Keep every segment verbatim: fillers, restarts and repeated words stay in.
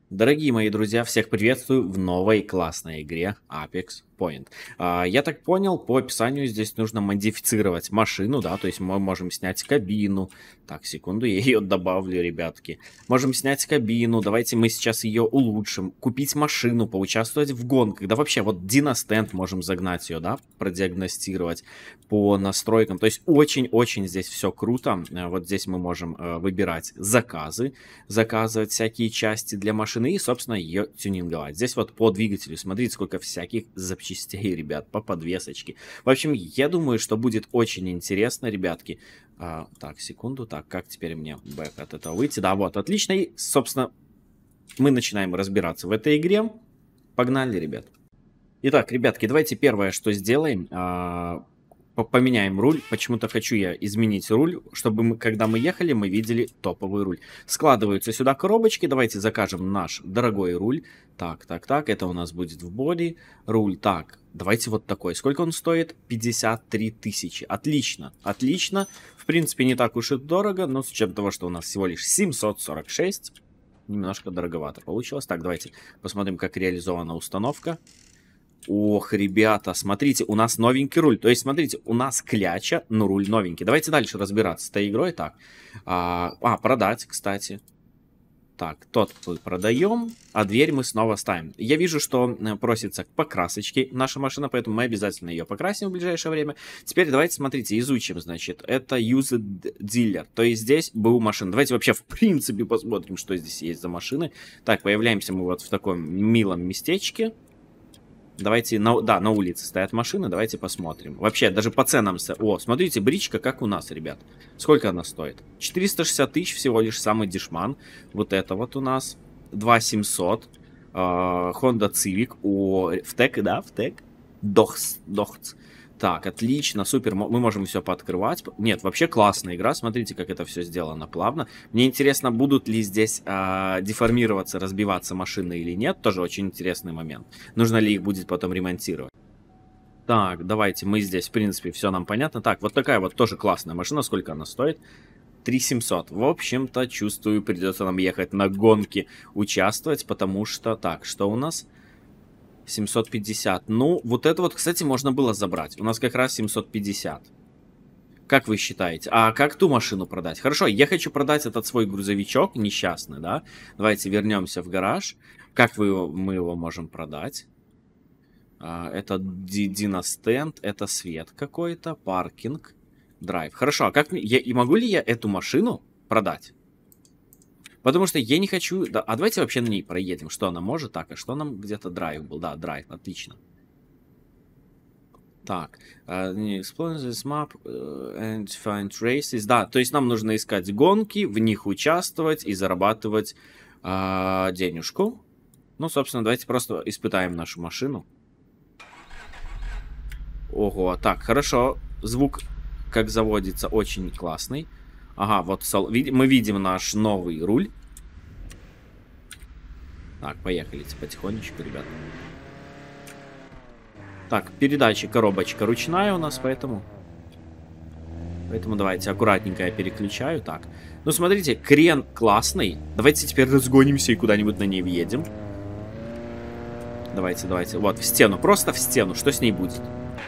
Дорогие мои друзья, всех приветствую в новой классной игре Apex Point. А, я так понял, по описанию здесь нужно модифицировать машину, да, то есть мы можем снять кабину. Так, секунду, я ее добавлю, ребятки. Можем снять кабину, давайте мы сейчас ее улучшим, купить машину, поучаствовать в гонках. Да вообще, вот Диностенд можем загнать ее, да, продиагностировать по настройкам. То есть очень-очень здесь все круто. Вот здесь мы можем э, выбирать заказы, заказывать всякие части для машины и, собственно, ее тюнинговать. Здесь вот по двигателю, смотрите, сколько всяких запчастей, ребят, по подвесочке. В общем, я думаю, что будет очень интересно, ребятки. А, так, секунду, так, как теперь мне бэк от этого выйти? Да, вот, отлично. И, собственно, мы начинаем разбираться в этой игре. Погнали, ребят. Итак, ребятки, давайте первое, что сделаем, а, поменяем руль. Почему-то хочу я изменить руль, чтобы мы, когда мы ехали, мы видели топовый руль. Складываются сюда коробочки. Давайте закажем наш дорогой руль. Так, так, так. Это у нас будет в боди. Руль. Так, давайте вот такой. Сколько он стоит? пятьдесят три тысячи. Отлично, отлично. В принципе, не так уж и дорого, но с учетом того, что у нас всего лишь семьсот сорок шесть, немножко дороговато получилось. Так, давайте посмотрим, как реализована установка. Ох, ребята, смотрите, у нас новенький руль. То есть, смотрите, у нас кляча, но руль новенький. Давайте дальше разбираться с этой игрой. Так, а, а продать, кстати. Так, тот мы продаем, а дверь мы снова ставим. Я вижу, что просится к покрасочке наша машина, поэтому мы обязательно ее покрасим в ближайшее время. Теперь давайте, смотрите, изучим, значит, это Used Dealer, то есть здесь БУ машина. Давайте вообще, в принципе, посмотрим, что здесь есть за машины. Так, появляемся мы вот в таком милом местечке. Давайте, на, да, на улице стоят машины, давайте посмотрим. Вообще, даже по ценам... О, смотрите, бричка, как у нас, ребят. Сколько она стоит? четыреста шестьдесят тысяч всего лишь самый дешман. Вот это вот у нас. два семьсот. Э, Honda Civic. О, в тег, да, в тег. Дохс, дохц. Так, отлично, супер, мы можем все пооткрывать. Нет, вообще классная игра, смотрите, как это все сделано плавно. Мне интересно, будут ли здесь э, деформироваться, разбиваться машины или нет. Тоже очень интересный момент. Нужно ли их будет потом ремонтировать. Так, давайте, мы здесь, в принципе, все нам понятно. Так, вот такая вот тоже классная машина, сколько она стоит? три семьсот. В общем-то, чувствую, придется нам ехать на гонки, участвовать, потому что... Так, что у нас... семьсот пятьдесят. Ну, вот это вот, кстати, можно было забрать. У нас как раз семьсот пятьдесят. Как вы считаете? А как ту машину продать? Хорошо, я хочу продать этот свой грузовичок несчастный, да? Давайте вернемся в гараж. Как вы, мы его можем продать? А, это Диностенд, это свет какой-то, паркинг, драйв. Хорошо, а как я, и могу ли я эту машину продать? Потому что я не хочу... Да, а давайте вообще на ней проедем. Что она может? Так, а что нам где-то драйв был? Да, драйв, отлично. Так. Explore this map and find races. Да, то есть нам нужно искать гонки, в них участвовать и зарабатывать а, денежку. Ну, собственно, давайте просто испытаем нашу машину. Ого, так, хорошо. Звук, как заводится, очень классный. Ага, вот мы видим наш новый руль. Так, поехали потихонечку, ребят. Так, передача, коробочка ручная у нас, поэтому... Поэтому давайте аккуратненько я переключаю. Так, ну смотрите, крен классный. Давайте теперь разгонимся и куда-нибудь на ней въедем. Давайте, давайте. Вот, в стену, просто в стену. Что с ней будет?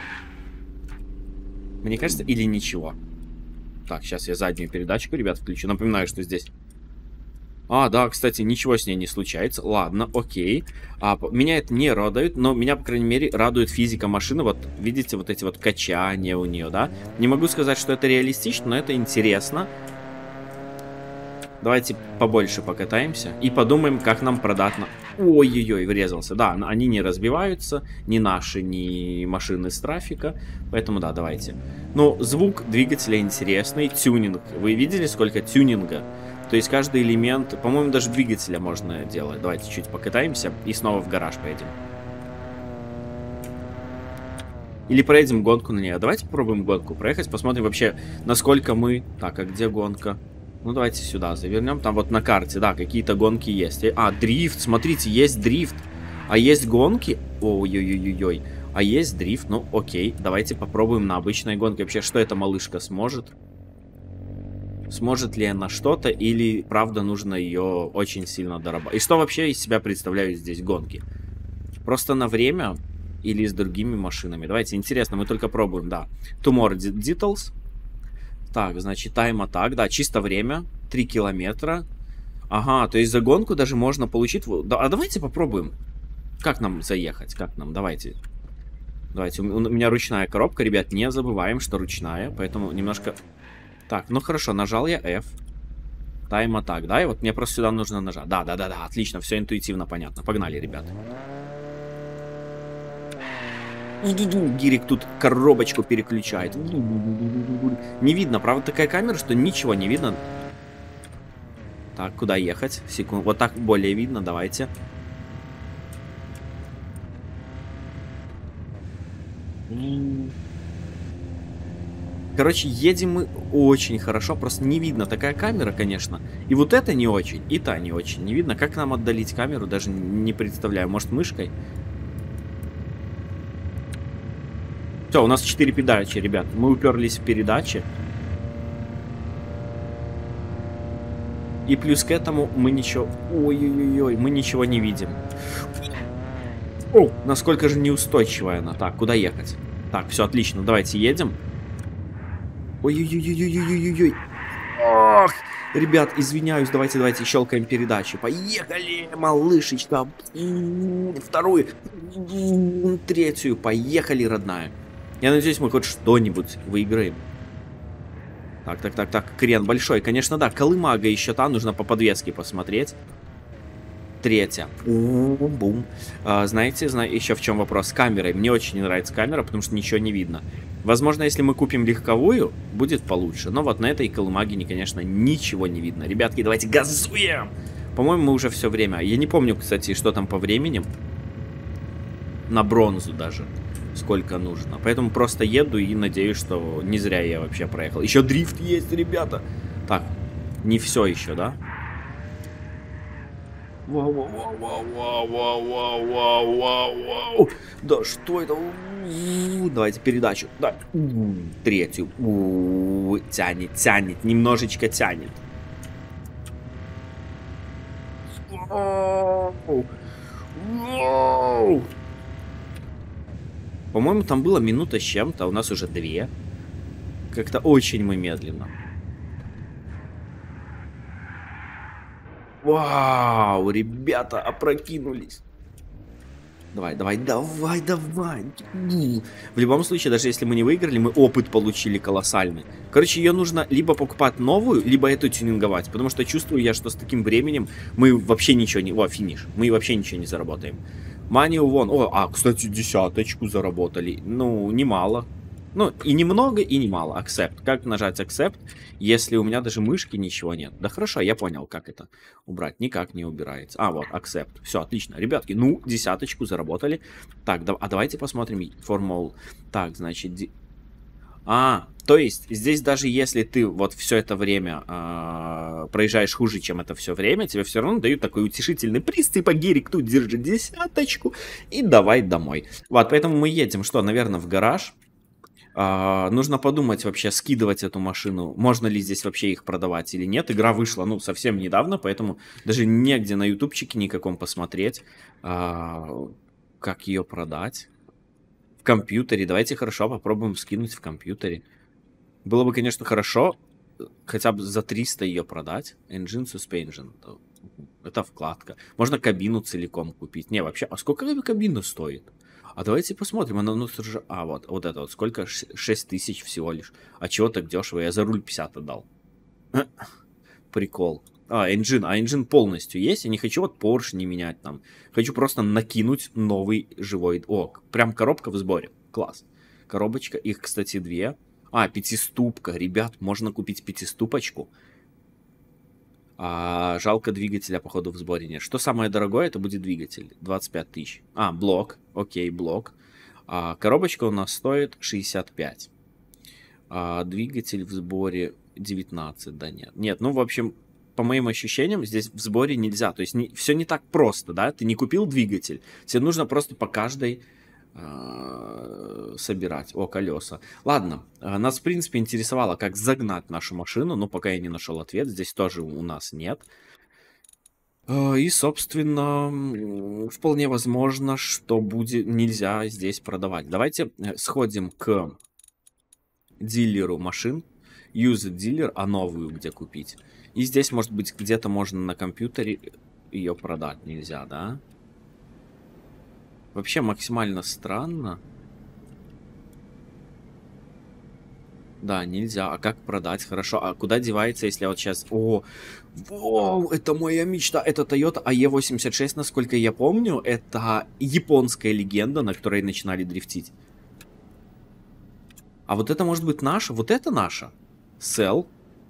Мне кажется, или ничего. Так, сейчас я заднюю передачку, ребят, включу. Напоминаю, что здесь... А, да, кстати, ничего с ней не случается. Ладно, окей. А, меня это не радует, но меня, по крайней мере, радует физика машины. Вот, видите, вот эти вот качания у нее, да? Не могу сказать, что это реалистично, но это интересно. Давайте побольше покатаемся и подумаем, как нам продать... На... Ой-ой-ой, врезался. Да, они не разбиваются, ни наши, ни машины с трафика. Поэтому да, давайте. Ну, звук двигателя интересный. Тюнинг. Вы видели, сколько тюнинга? То есть каждый элемент... По-моему, даже двигателя можно делать. Давайте чуть покатаемся и снова в гараж поедем. Или проедем гонку на нее. Давайте попробуем гонку проехать. Посмотрим вообще, насколько мы... Так, а где гонка? Ну, давайте сюда завернем. Там вот на карте, да, какие-то гонки есть. А, дрифт, смотрите, есть дрифт. А есть гонки? Ой-ой-ой-ой. А есть дрифт, ну, окей. Давайте попробуем на обычной гонке. Вообще, что эта малышка сможет? Сможет ли она что-то, или правда нужно ее очень сильно дорабатывать. И что вообще из себя представляют здесь гонки? Просто на время или с другими машинами? Давайте, интересно, мы только пробуем, да. Tomorrow Details. Так, значит, Time Attack, да, чисто время, три километра. Ага, то есть за гонку даже можно получить... Да, а давайте попробуем. Как нам заехать? Как нам? Давайте. Давайте, у меня ручная коробка, ребят, не забываем, что ручная, поэтому немножко... Так, ну хорошо, нажал я F. Time Attack, да, и вот мне просто сюда нужно нажать. Да, да, да, да, отлично, все интуитивно понятно. Погнали, ребят. Гирик тут коробочку переключает. Не видно, правда, такая камера, что ничего не видно. Так, куда ехать? Секунду. Вот так более видно, давайте. Короче, едем мы очень хорошо, просто не видно такая камера, конечно. И вот это не очень, и та не очень. Не видно, как нам отдалить камеру, даже не представляю. Может, мышкой? Все, у нас четыре передачи, ребят. Мы уперлись в передачи. И плюс к этому мы ничего... Ой-ой-ой, мы ничего не видим. О, насколько же неустойчивая она. Так, куда ехать? Так, все, отлично, давайте едем. Ой-ой-ой-ой-ой-ой-ой-ой. Ох, ребят, извиняюсь, давайте, давайте щелкаем передачи. Поехали, малышечка. Вторую, третью, поехали, родная. Я надеюсь, мы хоть что-нибудь выиграем. Так, так, так, так, крен большой. Конечно, да, колымага еще та, нужно по подвеске посмотреть. Третья. Бум. А, знаете, зна... еще в чем вопрос с камерой. Мне очень не нравится камера, потому что ничего не видно. Возможно, если мы купим легковую, будет получше. Но вот на этой колымаге, конечно, ничего не видно. Ребятки, давайте газуем! По-моему, мы уже все время... Я не помню, кстати, что там по времени. На бронзу даже. Сколько нужно. Поэтому просто еду и надеюсь, что не зря я вообще проехал. Еще дрифт есть, ребята. Так, не все еще, да? Вау, вау, вау, вау, вау, вау, вау, вау, вау. Да что это? Давайте передачу. Да. Третью. Тянет, тянет, немножечко тянет. По-моему, там было минута с чем-то, а у нас уже две. Как-то очень мы медленно. Вау, ребята, опрокинулись. Давай, давай, давай, давай. В любом случае, даже если мы не выиграли, мы опыт получили колоссальный. Короче, ее нужно либо покупать новую, либо эту тюнинговать. Потому что чувствую я, что с таким временем мы вообще ничего не... О, финиш. Мы вообще ничего не заработаем. Money won. О, а, кстати, десяточку заработали. Ну, немало. Ну, и немного, и немало. Accept. Как нажать Accept, если у меня даже мышки ничего нет? Да хорошо, я понял, как это убрать. Никак не убирается. А, вот, Accept. Все, отлично. Ребятки, ну, десяточку заработали. Так, да, а давайте посмотрим формул. Так, значит... Ди... А, то есть, здесь даже если ты вот все это время э, проезжаешь хуже, чем это все время, тебе все равно дают такой утешительный приз, типа, Гирик, тут держи десяточку и давай домой. Вот, поэтому мы едем, что, наверное, в гараж. Uh, нужно подумать вообще, скидывать эту машину, можно ли здесь вообще их продавать или нет. Игра вышла, ну, совсем недавно, поэтому даже негде на ютубчике никаком посмотреть, uh, как ее продать. В компьютере, давайте хорошо попробуем скинуть в компьютере. Было бы, конечно, хорошо хотя бы за триста ее продать. Engine Suspension, это вкладка. Можно кабину целиком купить. Не, вообще, а сколько кабина стоит? А давайте посмотрим, она ну, же... А, вот, вот это вот, сколько? шесть тысяч всего лишь. А чего так дешево? Я за руль пятьдесят отдал. Прикол. А, engine, а engine полностью есть? Я не хочу вот поршни менять там. Хочу просто накинуть новый живой... О, прям коробка в сборе. Класс. Коробочка, их, кстати, две. А, пятиступка. Ребят, можно купить пятиступочку. А, жалко двигателя, походу, в сборе нет. Что самое дорогое, это будет двигатель. двадцать пять тысяч. А, блок. Окей, блок. А, коробочка у нас стоит шестьдесят пять. А, двигатель в сборе девятнадцать. Да нет. Нет, ну, в общем, по моим ощущениям, здесь в сборе нельзя. То есть не, все не так просто, да? Ты не купил двигатель. Тебе нужно просто по каждой э, собирать. О, колеса. Ладно, э, нас, в принципе, интересовало, как загнать нашу машину, но пока я не нашел ответ, здесь тоже у нас нет. Э, И, собственно, м, вполне возможно, что будет нельзя здесь продавать. Давайте э, сходим к дилеру машин, use дилер, а новую где купить. И здесь, может быть, где-то можно на компьютере ее продать. Нельзя, да? Вообще максимально странно. Да, нельзя. А как продать? Хорошо. А куда девается, если я вот сейчас... О, вау, это моя мечта. Это Toyota а е восемьдесят шесть, насколько я помню. Это японская легенда, на которой начинали дрифтить. А вот это может быть наша? Вот это наша? Sell.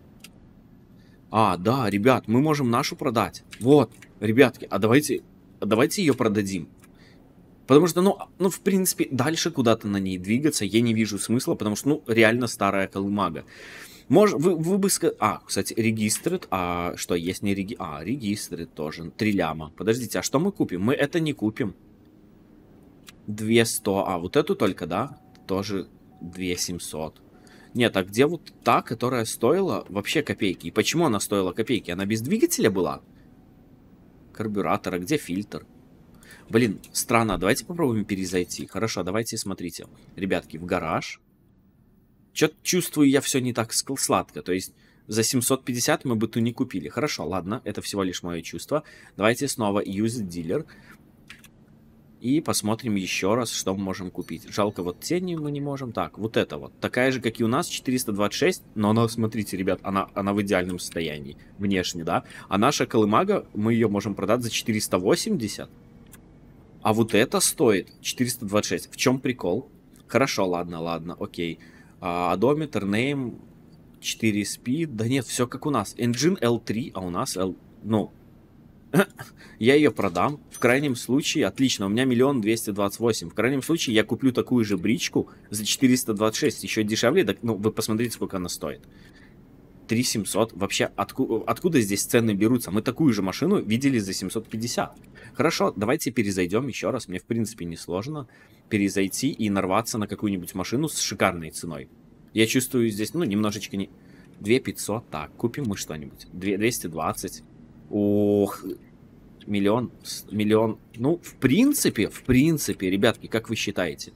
А, да, ребят, мы можем нашу продать. Вот, ребятки, а давайте, а давайте ее продадим. Потому что, ну, ну, в принципе, дальше куда-то на ней двигаться я не вижу смысла, потому что, ну, реально старая колымага. Мож, вы, вы бы сказали... А, кстати, регистрит, а что, есть не реги... А, регистрит тоже, три ляма. Подождите, а что мы купим? Мы это не купим. две сто, а, вот эту только, да? Тоже две семьсот. Нет, а где вот та, которая стоила вообще копейки? И почему она стоила копейки? Она без двигателя была? Карбюратора, где фильтр? Блин, странно, давайте попробуем перезайти. Хорошо, давайте, смотрите. Ребятки, в гараж. Чё-то чувствую я все не так сладко. То есть за семьсот пятьдесят мы бы ту не купили. Хорошо, ладно, это всего лишь мое чувство. Давайте снова use dealer. И посмотрим еще раз, что мы можем купить. Жалко, вот тени мы не можем. Так, вот это вот. Такая же, как и у нас, четыреста двадцать шесть. Но она, смотрите, ребят, она, она в идеальном состоянии. Внешне, да. А наша колымага, мы ее можем продать за четыреста восемьдесят. А вот это стоит четыреста двадцать шесть. В чем прикол? Хорошо, ладно, ладно, окей. Одометр, name, четыре speed. Да нет, все как у нас. Engine эл три, а у нас L... Ну... Я ее продам. В крайнем случае, отлично, у меня миллион двести двадцать восемь. В крайнем случае, я куплю такую же бричку за четыреста двадцать шесть. Еще дешевле. Так, ну, вы посмотрите, сколько она стоит. три семьсот. Вообще, отку откуда здесь цены берутся? Мы такую же машину видели за семьсот пятьдесят. Хорошо, давайте перезайдем еще раз. Мне, в принципе, не сложно перезайти и нарваться на какую-нибудь машину с шикарной ценой. Я чувствую здесь, ну, немножечко не... две пятьсот. Так, купим мы что-нибудь. двести двадцать. Ох, миллион, миллион. Ну, в принципе, в принципе, ребятки, как вы считаете?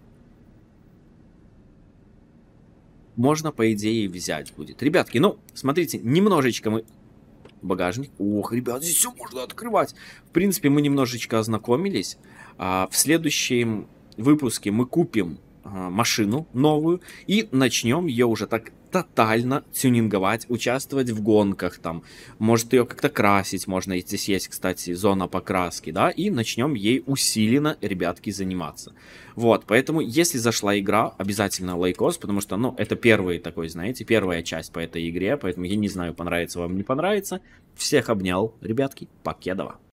Можно, по идее, взять будет. Ребятки, ну, смотрите, немножечко мы... Багажник. Ох, ребят, здесь все можно открывать. В принципе, мы немножечко ознакомились. А, в следующем выпуске мы купим а, машину новую и начнем ее уже так тотально тюнинговать, участвовать в гонках там. Может ее как-то красить можно. Здесь есть, кстати, зона покраски, да. И начнем ей усиленно, ребятки, заниматься. Вот, поэтому, если зашла игра, обязательно лайкос, потому что, ну, это первый такой, знаете, первая часть по этой игре. Поэтому я не знаю, понравится вам, не понравится. Всех обнял, ребятки, покедова.